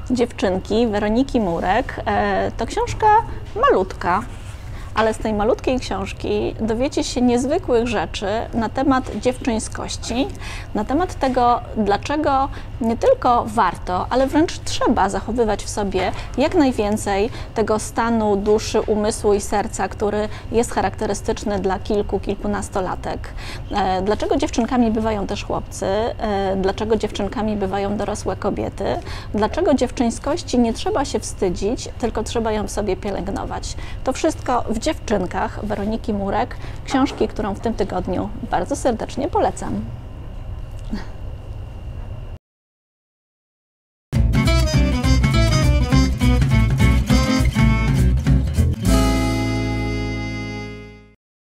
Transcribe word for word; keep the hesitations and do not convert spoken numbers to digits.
Dziewczynki Weroniki Murek to książka malutka, ale z tej malutkiej książki dowiecie się niezwykłych rzeczy na temat dziewczyńskości, na temat tego, dlaczego nie tylko warto, ale wręcz trzeba zachowywać w sobie jak najwięcej tego stanu duszy, umysłu i serca, który jest charakterystyczny dla kilku, kilkunastolatek. Dlaczego dziewczynkami bywają też chłopcy, dlaczego dziewczynkami bywają dorosłe kobiety, dlaczego dziewczyńskości nie trzeba się wstydzić, tylko trzeba ją w sobie pielęgnować. To wszystko w Dziewczynkach Weroniki Murek, książki, którą w tym tygodniu bardzo serdecznie polecam.